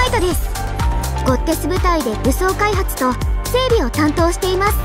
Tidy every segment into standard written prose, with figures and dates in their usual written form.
イトです。ゴッテス部隊で武装開発と整備を担当しています。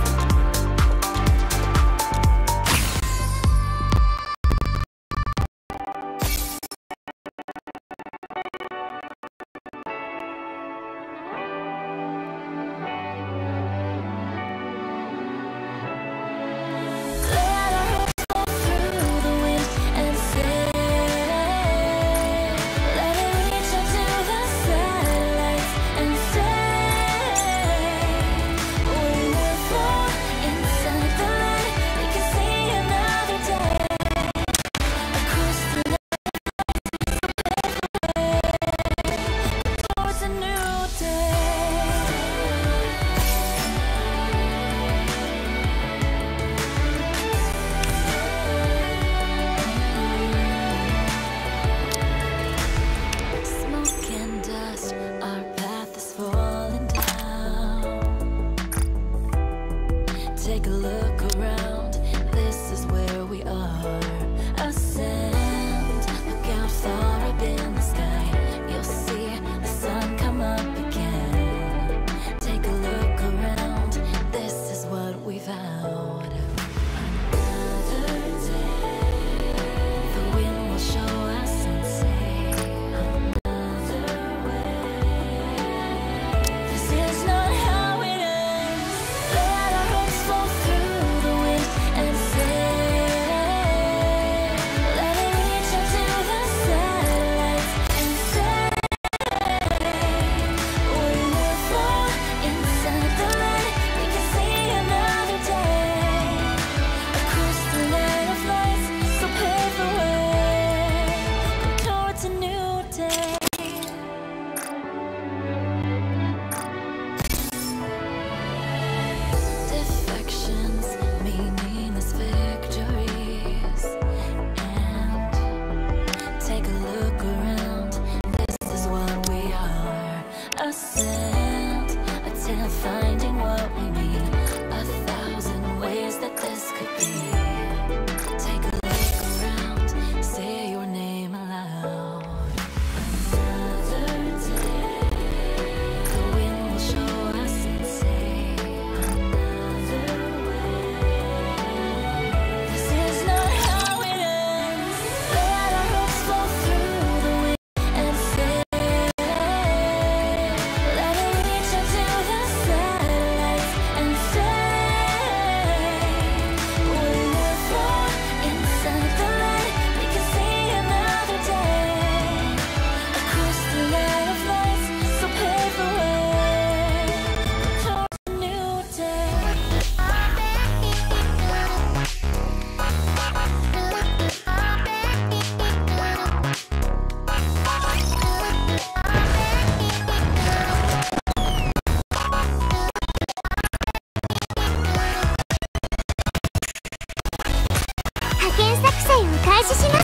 Take a look around, this is where we are. Ascend, look out far up in the sky. You'll see the sun come up again. Take a look around, this is what we vowed. Another day, the wind will show us and say another way. This is not how it ends. Let our hopes fall through the wind and say, let it reach up to the satellites and say, we will float inside the light. We can see another day across the line of lights. So pave the way towards a new day. Defections, meaningless victories. And take a look around, this is what we are. Ascend, attempt finding what we need. 1,000 ways that this could be. Take a look around, say your name aloud. Another day, the wind will show us and say another way. This is not how it ends. Let our hopes fall through the wind and say, let it reach up to the satellites and say, we will float inside the light. We can see another day across the line of lights. So pave the way towards a new day. 派遣作戦を開始します。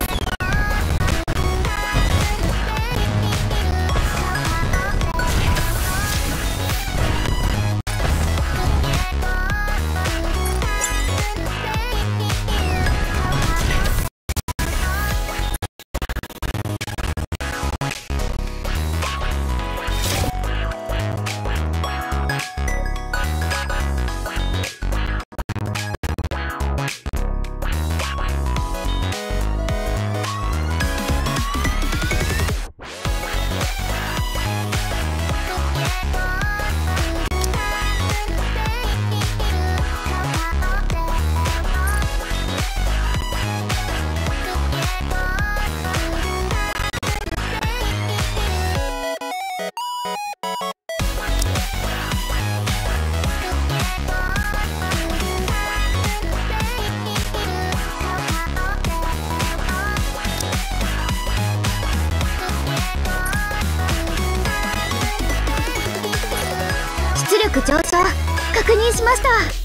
出力上昇確認しました。